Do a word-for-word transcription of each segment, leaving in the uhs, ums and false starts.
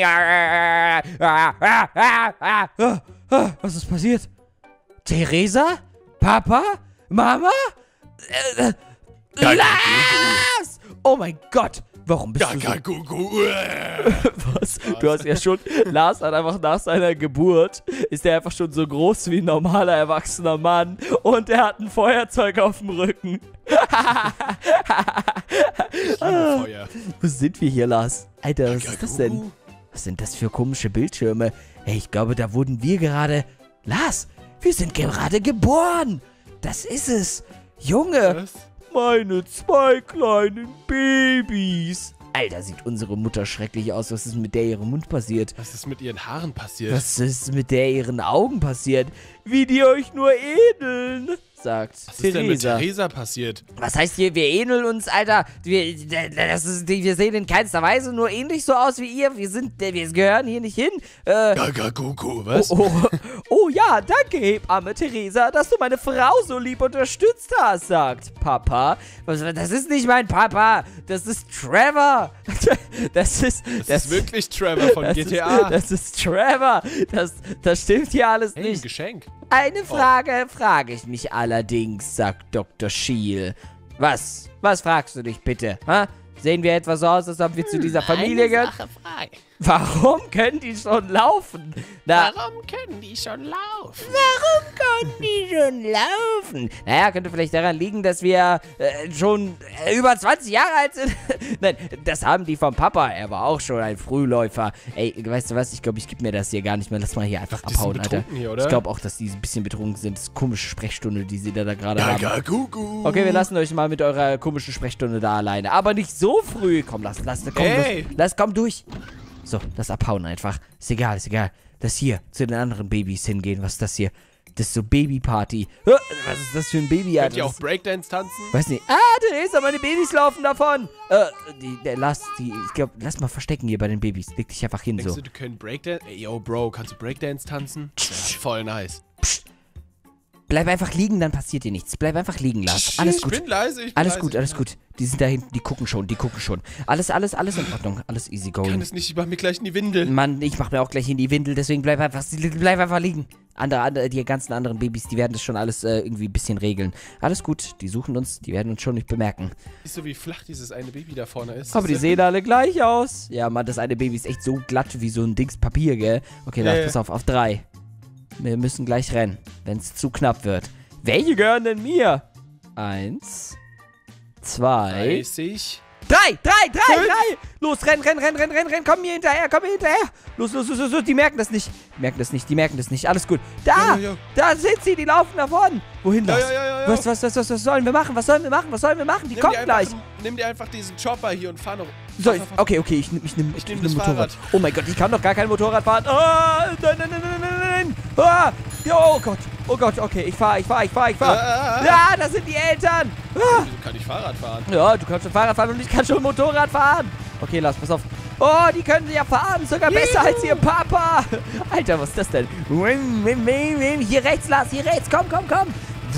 Was ist passiert? Theresa? Papa? Mama? Äh, äh, Lars! Oh mein Gott! Warum bist du so... Was? Du hast ja schon... Lars hat einfach nach seiner Geburt, ist er einfach schon so groß wie ein normaler, erwachsener Mann. Und er hat ein Feuerzeug auf dem Rücken. Ich liebe Feuer. Wo sind wir hier, Lars? Alter, was ist das denn? Was sind das für komische Bildschirme? Hey, ich glaube, da wurden wir gerade... Lars, wir sind gerade geboren. Das ist es. Junge. Was? Meine zwei kleinen Babys. Alter, sieht unsere Mutter schrecklich aus. Was ist mit der ihrem Mund passiert? Was ist mit ihren Haaren passiert? Was ist mit der ihren Augen passiert? Wie die euch nur ähneln, sagt Was Theresa. ist denn mit Theresa passiert? Was heißt hier, wir ähneln uns, Alter? Wir, das ist, wir sehen in keinster Weise nur ähnlich so aus wie ihr. Wir sind, wir gehören hier nicht hin. Äh, Gagagugu, was? Oh, oh, oh ja, danke, Hebamme Theresa, dass du meine Frau so lieb unterstützt hast, sagt Papa. Was, das ist nicht mein Papa, das ist Trevor. Das ist... Das, das ist wirklich Trevor von das G T A. Ist, das ist Trevor. Das, das stimmt hier alles Hey, ein nicht. Geschenk. Eine Frage frage ich mich allerdings, sagt Doktor Schiel. Was? Was fragst du dich bitte? Ha? Sehen wir etwa so aus, als ob wir zu dieser Familie gehören? Sache frei. Warum können die schon laufen? Na, Warum können die schon laufen? Warum können die schon laufen? Naja, könnte vielleicht daran liegen, dass wir äh, schon äh, über zwanzig Jahre alt sind. Nein, das haben die vom Papa. Er war auch schon ein Frühläufer. Ey, weißt du was? Ich glaube, ich gebe mir das hier gar nicht mehr. Lass mal hier einfach Die sind abhauen, Alter. betrunken hier, oder? Ich glaube auch, dass die ein bisschen betrunken sind. Das ist eine komische Sprechstunde, die sie da, da gerade haben. Gagagugu. Okay, wir lassen euch mal mit eurer komischen Sprechstunde da alleine. Aber nicht so früh. Komm, lass, lass, komm, Hey. los. Lass, komm durch. So, das abhauen einfach. Ist egal, ist egal. Das hier, zu den anderen Babys hingehen. Was ist das hier? Das ist so Babyparty. Was ist das für ein Baby, Könnt Alter? ihr auch Breakdance tanzen? Weiß nicht. Ah, Theresa, meine Babys laufen davon. Äh, die, der, lass, die, ich glaube, lass mal verstecken hier bei den Babys. Leg dich einfach hin, Denkst so. du, du können Breakdance? Ey, yo, Bro, kannst du Breakdance tanzen? Ja, voll nice. Psst. Bleib einfach liegen, dann passiert dir nichts. Bleib einfach liegen, Lars. Alles gut. Ich bin leise, ich bin Alles leise. gut, alles gut. Die sind da hinten, die gucken schon, die gucken schon. Alles, alles, alles in Ordnung. Alles easy Ich kann going. es nicht, ich mach mir gleich in die Windel. Mann, ich mach mir auch gleich in die Windel, deswegen bleib einfach, bleib einfach liegen. Andere, andere, die ganzen anderen Babys, die werden das schon alles äh, irgendwie ein bisschen regeln. Alles gut, die suchen uns, die werden uns schon nicht bemerken. Siehst du, wie flach dieses eine Baby da vorne ist? Aber die sehen alle gleich aus. Ja, Mann, das eine Baby ist echt so glatt wie so ein Dings Papier, gell? Okay, Ja, lass, ja. pass auf, auf drei. Wir müssen gleich rennen, wenn es zu knapp wird. Welche gehören denn mir? Eins, zwei, dreißig. drei, drei, drei, Fünf. drei. Los, renn, renn, renn, renn, renn, renn, komm mir hinterher, komm mir hinterher. Los, los, los, los, los, die merken das nicht. Die merken das nicht, die merken das nicht. Alles gut. Da, Ja, ja, ja. da sind sie, die laufen davon. Wohin Ja, das? ja, ja, ja, ja. Was, was, was, was, was sollen wir machen? Was sollen wir machen? Was sollen wir machen? Die Nimm kommen dir gleich. einfach, nimm dir einfach diesen Chopper hier und fahr noch. Soll ich? Okay, okay, ich nehme ich nehm, Ich nehm nehm das Motorrad. Fahrrad. Oh mein Gott, ich kann doch gar kein Motorrad fahren. Ah, nein, nein, nein, nein, nein, nein. Ah, ja, oh Gott, oh Gott, okay, ich fahre, ich fahre, ich fahre, ich fahre. Ah, ah, ah. Ja, das sind die Eltern. Ah. Wieso kann ich Fahrrad fahren? Ja, du kannst schon Fahrrad fahren und ich kann schon Motorrad fahren. Okay, lass, pass auf. Oh, die können ja fahren, sogar besser Juhu. als ihr Papa. Alter, was ist das denn? Hier rechts, Lars, hier rechts, komm, komm, komm.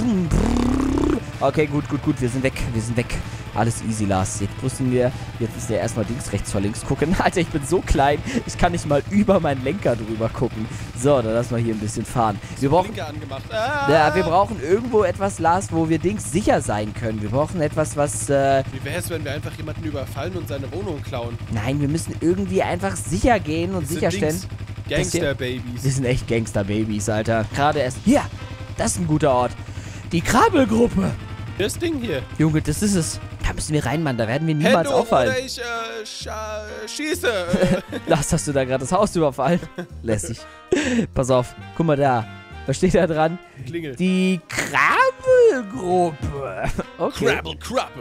Okay, gut, gut, gut, wir sind weg, wir sind weg. Alles easy, Lars. Jetzt müssen wir, jetzt müssen wir erstmal links, rechts vor links gucken. Alter, ich bin so klein, ich kann nicht mal über meinen Lenker drüber gucken. So, dann lass mal hier ein bisschen fahren. Wir brauchen, Blinker angemacht. Ah. ja, wir brauchen irgendwo etwas, Lars, wo wir Dings sicher sein können. Wir brauchen etwas, was, äh, Wie wär's, wenn wir einfach jemanden überfallen und seine Wohnung klauen? nein, wir müssen irgendwie einfach sicher gehen und Das sind sicherstellen. Dings, Das hier- Gangster-Babys. Wir sind echt Gangster-Babys, Alter. Gerade erst. Hier, das ist ein guter Ort. Die Krabbelgruppe. Das Ding hier. Junge, das ist es. Da müssen wir rein, Mann. Da werden wir niemals Hände hoch auffallen. oder ich äh, scha schieße. Äh, Lars, hast du da gerade das Haus überfallen? Lässig. Pass auf. Guck mal da. Was steht da dran? Klingel. Die Krabbelgruppe. Okay. Krabble, Krabbe.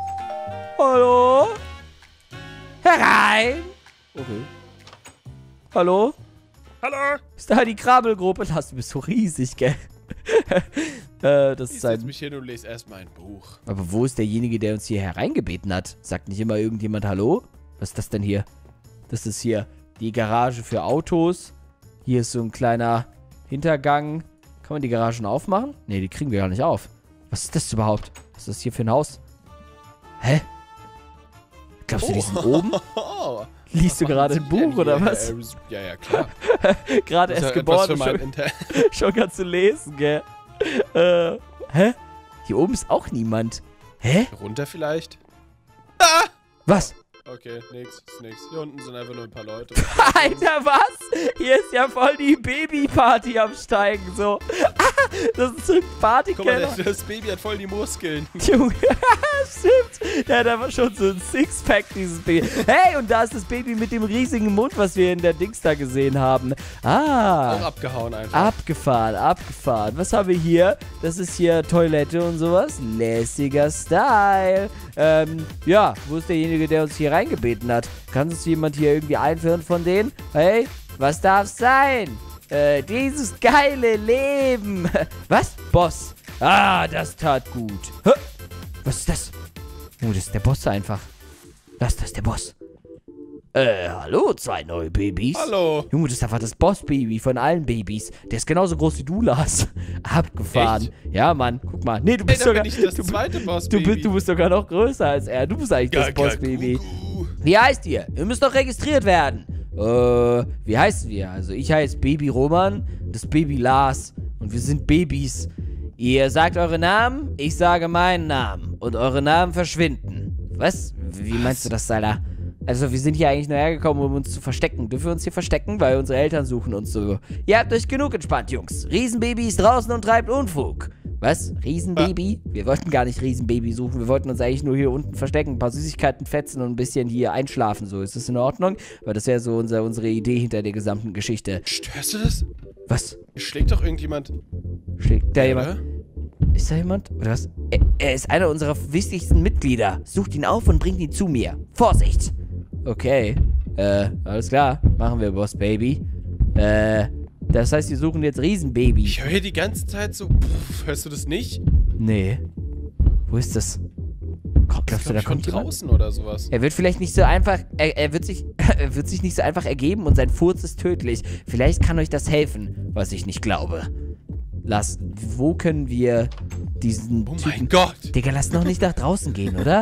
Hallo? Herein. Okay. Hallo? Hallo. Ist da die Krabbelgruppe? Lars, du bist so riesig, gell? äh, das Ich ist setz ein... mich hin und lese erstmal ein Buch. Aber wo ist derjenige, der uns hier hereingebeten hat? Sagt nicht immer irgendjemand Hallo? Was ist das denn hier? Das ist hier die Garage für Autos. Hier ist so ein kleiner Hintergang. Kann man die Garagen aufmachen? Ne, die kriegen wir gar nicht auf. Was ist das überhaupt? Was ist das hier für ein Haus? Hä? Glaubst du, die sind oben? Oh, Liest du gerade ein Buch oder was? Ja, ja, klar. Gerade erst geboren, schon, schon kannst du lesen, gell? Äh, hä? Hier oben ist auch niemand. Hä? Runter vielleicht? Ah! Was? Okay, nix, ist nix. Hier unten sind einfach nur ein paar Leute. Alter, was? Hier ist ja voll die Babyparty am Steigen, so. Ah, das ist so ein Partykeller. Guck mal, das Baby hat voll die Muskeln. Junge, stimmt. Der hat aber schon so ein Sixpack, dieses Baby. Hey, und da ist das Baby mit dem riesigen Mund, was wir in der Dings da gesehen haben. Ah. Auch abgehauen einfach. Abgefahren, abgefahren. Was haben wir hier? Das ist hier Toilette und sowas. Lässiger Style. Ähm, ja, wo ist derjenige, der uns hier reingebeten hat? Kann uns jemand hier irgendwie einführen von denen? Hey, was darf's sein? Äh, dieses geile Leben. Was? Boss. Ah, das tat gut. Hä? Was ist das? Oh, das ist der Boss einfach. Das, das ist der Boss. Äh, hallo, zwei neue Babys. Hallo. Junge, das ist einfach das Boss-Baby von allen Babys. Der ist genauso groß wie du, Lars. Abgefahren. Echt? Ja, Mann. Guck mal. Nee, du bist hey, sogar... bin ich das du, zweite Boss du, bist, du bist sogar noch größer als er. Du bist eigentlich das Boss-Baby. Wie heißt ihr? Ihr müsst doch registriert werden. Äh, wie heißen wir? Also, ich heiße Baby Roman, das Baby Lars. Und wir sind Babys. Ihr sagt eure Namen, ich sage meinen Namen. Und eure Namen verschwinden. Was? Wie Was? meinst du das, Alter? Also, wir sind hier eigentlich nur hergekommen, um uns zu verstecken. Dürfen wir uns hier verstecken? Weil unsere Eltern suchen uns so. Ihr habt euch genug entspannt, Jungs. Riesenbaby ist draußen und treibt Unfug. Was? Riesenbaby? Wir wollten gar nicht Riesenbaby suchen. Wir wollten uns eigentlich nur hier unten verstecken. Ein paar Süßigkeiten fetzen und ein bisschen hier einschlafen. So, ist das in Ordnung? Weil das wäre so unser, unsere Idee hinter der gesamten Geschichte. Hörst du das? Was? Hier schlägt doch irgendjemand. Schlägt da Ja, jemand? oder? Ist da jemand? Oder was? Er, er ist einer unserer wichtigsten Mitglieder. Sucht ihn auf und bringt ihn zu mir. Vorsicht! Okay. Äh, alles klar. Machen wir, Boss Baby. Äh, das heißt, wir suchen jetzt Riesenbaby. Ich höre hier die ganze Zeit so. Pff, hörst du das nicht? Nee. Wo ist das? Komm, glaubst du, da Ich von kommt jemand? draußen oder sowas. Er wird vielleicht nicht so einfach, er, er wird sich, er wird sich nicht so einfach ergeben und sein Furz ist tödlich. Vielleicht kann euch das helfen, was ich nicht glaube. Lass, wo können wir diesen Oh Typen... mein Gott. Digga, lass noch nicht nach draußen gehen, oder?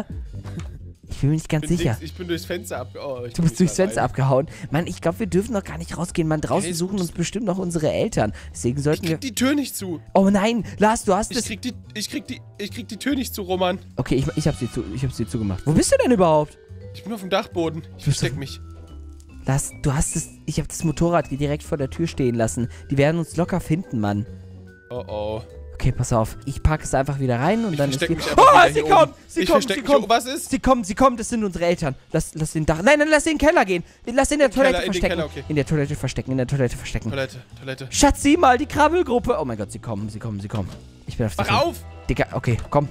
Ich bin mir nicht ganz Ich bin sicher. Dings, ich bin durchs Fenster abgehauen. Oh, Du bist durchs Fenster abgehauen. Mann, ich glaube, wir dürfen noch gar nicht rausgehen. Mann, draußen Hey, suchen uns bestimmt noch unsere Eltern. Deswegen sollten Ich wir... krieg die Tür nicht zu. Oh nein, Lars, du hast Ich es... krieg die, ich krieg die, ich krieg die Tür nicht zu, Roman. Okay, ich, ich hab sie zu, ich hab sie zugemacht. Wo bist du denn überhaupt? Ich bin auf dem Dachboden. Ich bist versteck auf- mich. Lars, du hast es... Ich habe das Motorrad hier direkt vor der Tür stehen lassen. Die werden uns locker finden, Mann. Oh oh. Okay, pass auf. Ich packe es einfach wieder rein und Ich dann ist versteck die... mich einfach Oh, wieder sie hier kommen! oben. Sie Ich kommen, versteck sie mich kommen! oben. Was ist? Sie kommen, sie kommen, das sind unsere Eltern. Lass, lass den Dach... Nein, nein, lass in den Keller gehen. Lass in der In den Toilette Keller, in den verstecken. Keller, okay. In der Toilette verstecken, in der Toilette verstecken. Toilette, Toilette. Schatz, sieh mal, die Krabbelgruppe. Oh mein Gott, sie kommen, sie kommen, sie kommen. Ich bin auf Mach der auf! Digga, okay, komm.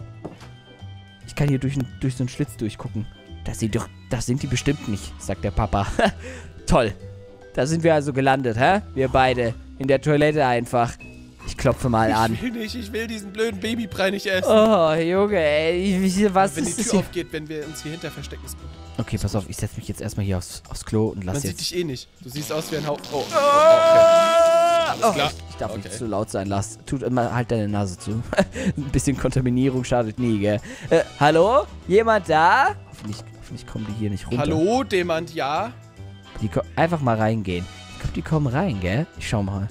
Ich kann hier durch, durch so einen Schlitz durchgucken. Das sind doch, das sind die bestimmt nicht, sagt der Papa. Toll. Da sind wir also gelandet, hä? Wir beide. In der Toilette einfach. Ich klopfe mal an. Ich will nicht, ich will diesen blöden Babybrei nicht essen. Oh, Junge, ey. Wie, was wenn die ist das Tür hier? aufgeht, wenn wir uns hier hinter verstecken, ist gut. Okay, pass auf, ich setze mich jetzt erstmal hier aufs, aufs Klo und lass Man sieht jetzt... dich eh nicht. Du siehst aus wie ein Haupt... Oh, oh, okay. Oh, Alles klar. ich, ich darf Okay. nicht zu laut sein, lass. Tut immer, halt deine Nase zu. Ein bisschen Kontaminierung schadet nie, gell? Äh, hallo? Jemand da? Hoffentlich, hoffentlich kommen die hier nicht runter. Hallo, Demand, ja? Die ko- einfach mal reingehen. Ich glaube, die kommen rein, gell? Ich schau mal.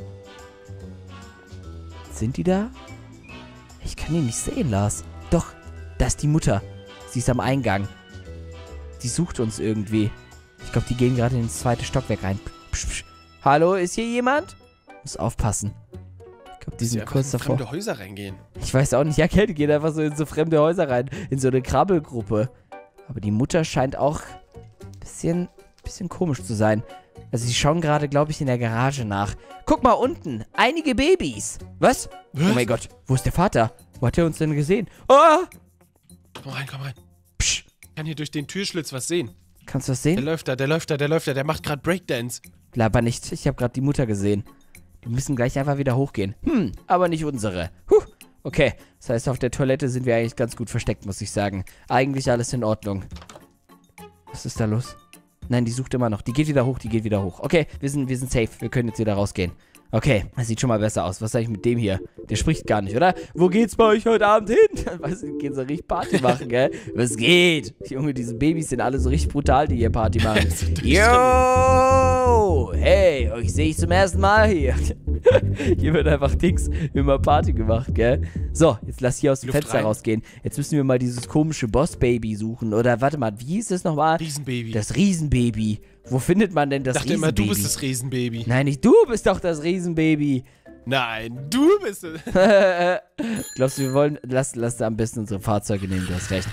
Sind die da? Ich kann die nicht sehen, Lars. Doch, da ist die Mutter. Sie ist am Eingang. Die sucht uns irgendwie. Ich glaube, die gehen gerade ins zweite Stockwerk rein. Psch, psch. Hallo, ist hier jemand? Muss aufpassen. Ich glaube, die Dass sie sind einfach kurz in davor. fremde Häuser reingehen. Ich weiß auch nicht, ja, die gehen einfach so in so fremde Häuser rein. In so eine Krabbelgruppe. Aber die Mutter scheint auch ein bisschen, bisschen komisch zu sein. Also sie schauen gerade, glaube ich, in der Garage nach. Guck mal unten, einige Babys. Was? Was? Oh mein Gott, wo ist der Vater? Wo hat er uns denn gesehen? Oh! Komm rein, komm rein. Psch, Ich kann hier durch den Türschlitz was sehen. kannst du das Der sehen? läuft da, der läuft da, der läuft da. Der macht gerade Breakdance. Laber nicht, ich habe gerade die Mutter gesehen. Die müssen gleich einfach wieder hochgehen. Hm, aber nicht unsere. Huh. Okay, das heißt, auf der Toilette sind wir eigentlich ganz gut versteckt, muss ich sagen. Eigentlich alles in Ordnung. Was ist da los? Nein, die sucht immer noch. Die geht wieder hoch, die geht wieder hoch. Okay, wir sind, wir sind safe. Wir können jetzt wieder rausgehen. Okay, das sieht schon mal besser aus. Was sag ich mit dem hier? Der spricht gar nicht, oder? Wo geht's bei euch heute Abend hin? Weißt du, gehen so richtig Party machen, gell? Was geht? Junge, diese Babys sind alle so richtig brutal, die hier Party machen. Yo! Hey, euch sehe ich zum ersten Mal hier. Hier wird einfach Dings immer Party gemacht, gell? So, jetzt lass hier aus dem Luft Fenster rein. rausgehen. Jetzt müssen wir mal dieses komische Boss-Baby suchen. Oder warte mal, wie hieß das nochmal? Riesenbaby. Das Riesenbaby. Wo findet man denn das Ich dachte Riesenbaby? immer, du bist das Riesenbaby. Nein, nicht du bist doch das Riesenbaby. Nein, du bist es. Glaubst du, wir wollen... Lass, lass am besten unsere Fahrzeuge nehmen, du hast recht.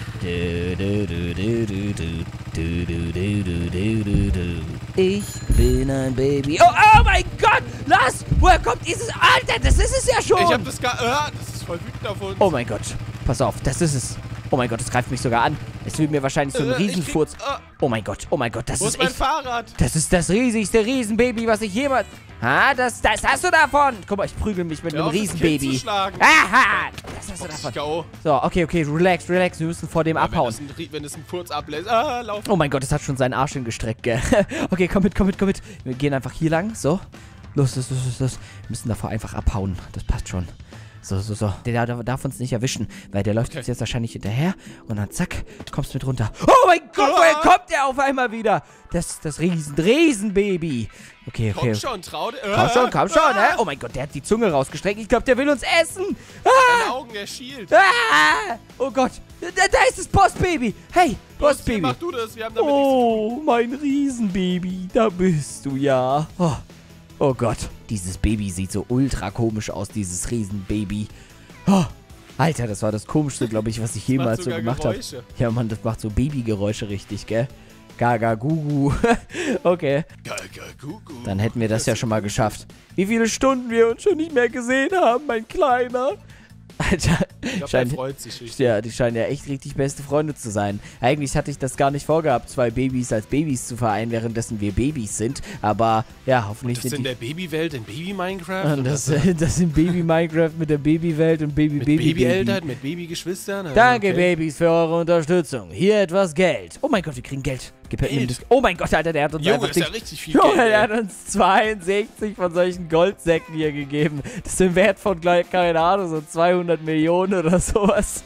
Ich bin ein Baby. Oh, oh mein Gott! Lass! Woher kommt dieses... Alter, das ist es ja schon! Ich hab das gar... Ah, das ist voll wütend auf uns. Oh mein Gott. Pass auf, das ist es. Oh mein Gott, das greift mich sogar an. Es will mir wahrscheinlich so einen Äh, ich Riesenfurz... krieg- ah. Oh mein Gott, oh mein Gott, das Wo ist ist mein echt... Fahrrad? Das ist das riesigste Riesenbaby, was ich jemals... Ha, das, das hast du davon. Guck mal, ich prügel mich mit Hör einem auf, das Kind Riesenbaby. zu schlagen. Aha, das hast du Ich davon. K O. So, okay, okay, relax, relax. Wir müssen vor dem Wenn abhauen. das, ein, Rie- wenn das ein Furz ablässt. Ah, lauf. Oh mein Gott, es hat schon seinen Arsch hingestreckt, gell? Okay, komm mit, komm mit, komm mit. Wir gehen einfach hier lang. So. Los, los, los, los, los. Wir müssen davor einfach abhauen. Das passt schon. So, so, so. Der, der darf uns nicht erwischen, weil der läuft Okay. uns jetzt wahrscheinlich hinterher. Und dann zack, kommst mit runter. Oh mein Gott, woher kommt der auf einmal wieder? Das, das Riesen, Riesenbaby. Okay, okay. Komm schon, trau dir. Komm schon, komm schon, hä? Oh mein Gott, der hat die Zunge rausgestreckt. Ich glaube, der will uns essen. Ah! Deine Augen, der schielt. Ah! Oh Gott, da, da ist das Bossbaby. Hey, Bossbaby. Mach du das, wir haben damit Oh, mein Riesenbaby, da bist du ja. Oh. Oh Gott, dieses Baby sieht so ultra komisch aus, dieses Riesenbaby. Oh, Alter, das war das Komischste, glaube ich, was ich jemals so sogar gemacht habe. Geräusche. Ja, Mann, das macht so Babygeräusche richtig, gell? Gaga, gugu. Okay, Gagagugu. dann hätten wir das ja schon mal geschafft. Wie viele Stunden wir uns schon nicht mehr gesehen haben, mein Kleiner. Alter, Ich glaube, er scheint, freut sich richtig. ja, die scheinen ja echt richtig beste Freunde zu sein. Eigentlich hatte ich das gar nicht vorgehabt, zwei Babys als Babys zu vereinen, währenddessen wir Babys sind. Aber ja, hoffentlich Das sind in die... der Babywelt, in Baby-Minecraft? Und das, das sind Baby-Minecraft mit der Babywelt und Mit Baby-Baby-Baby. Babyeltern, mit Babygeschwistern? Ja, Danke, okay. Babys, für eure Unterstützung. Hier etwas Geld. Oh mein Gott, wir kriegen Geld. Gib mir Geld? das- Oh mein Gott, Alter, der hat uns Junge, einfach... ist ja Ding- richtig viel Junge, Geld. der hat ey. uns zweiundsechzig von solchen Goldsäcken hier gegeben. Das ist im Wert von, gleich, keine Ahnung, so zweihundert Millionen oder sowas.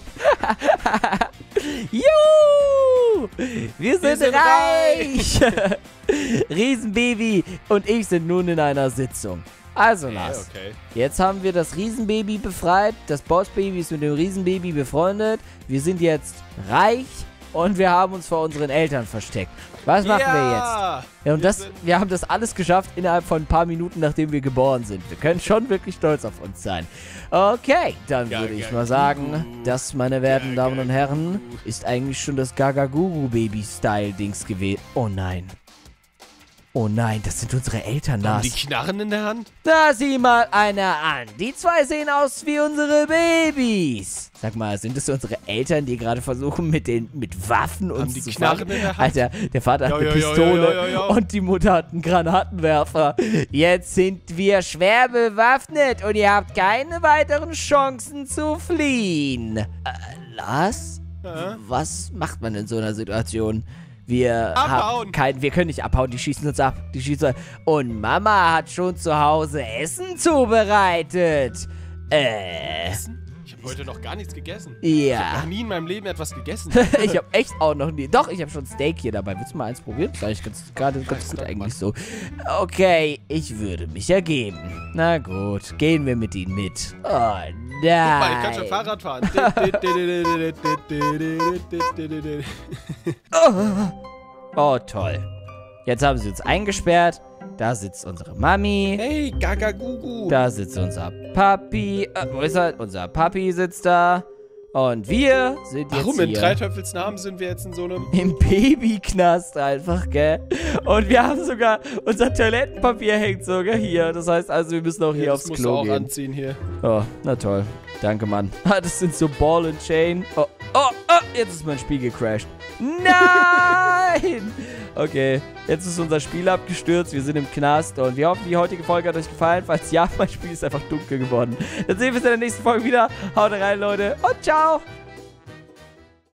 Juhu! Wir sind, sind reich! Riesenbaby und ich sind nun in einer Sitzung. Also, Ja, Lars, okay. jetzt haben wir das Riesenbaby befreit. Das Bossbaby ist mit dem Riesenbaby befreundet. Wir sind jetzt reich und wir haben uns vor unseren Eltern versteckt. Was machen wir jetzt? Ja, Ja, und wir das, sind- wir haben das alles geschafft innerhalb von ein paar Minuten, nachdem wir geboren sind. Wir können schon wirklich stolz auf uns sein. Okay, dann Gaga würde ich mal sagen, Gugu. das, meine werten Gaga Damen und Herren, Gugu. ist eigentlich schon das Gaga-Gugu-Baby-Style-Dings gewesen. Oh nein. Oh nein, das sind unsere Eltern, Haben Lars. die Knarren in der Hand? Na, sieh mal einer an. Die zwei sehen aus wie unsere Babys. Sag mal, sind es unsere Eltern, die gerade versuchen, mit den mit Waffen uns die zu Knarren fangen? in der Hand? Alter, der Vater hat Ja, eine ja, ja, Pistole ja, ja, ja. und die Mutter hat einen Granatenwerfer. Jetzt sind wir schwer bewaffnet und ihr habt keine weiteren Chancen zu fliehen. Äh, Lars? Ja. Was macht man in so einer Situation? Wir Abhauen. haben kein, wir können nicht abhauen, die schießen uns ab. Die schießen uns ab. Und Mama hat schon zu Hause Essen zubereitet. Äh, Essen? Ich habe heute noch gar nichts gegessen. Ich ja. habe noch nie in meinem Leben etwas gegessen. Ich habe echt auch noch nie. Doch, ich habe schon Steak hier dabei. Willst du mal eins probieren? Das ist eigentlich ganz, gerade ganz gut Dank, eigentlich so. Okay, ich würde mich ergeben. Na gut, gehen wir mit ihnen mit. Oh nein. Guck mal, ich kann schon Fahrrad fahren. Oh, toll. Jetzt haben sie uns eingesperrt. Da sitzt unsere Mami. Hey, Gagagugu. Da sitzt unser Papi. Äh, wo ist er? Unser Papi sitzt da. Und wir sind jetzt Warum in hier. Dreiteufels Namen sind wir jetzt in so einem... Im Babyknast einfach, gell? Und wir haben sogar, unser Toilettenpapier hängt sogar hier. Das heißt also, wir müssen auch hier Ja, aufs das musst du Klo auch gehen. anziehen hier. Oh, na toll. Danke, Mann. Ah, das sind so Ball and Chain. Oh, oh, oh, jetzt ist mein Spiel gecrashed. Nein! Okay, jetzt ist unser Spiel abgestürzt. Wir sind im Knast und wir hoffen, die heutige Folge hat euch gefallen. Falls ja, mein Spiel ist einfach dunkel geworden. Dann sehen wir uns in der nächsten Folge wieder. Haut rein, Leute. Und ciao!